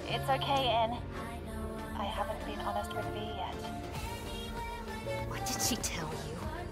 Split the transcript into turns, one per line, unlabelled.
It's okay, Anne. I haven't been honest with V yet.
What did she tell you?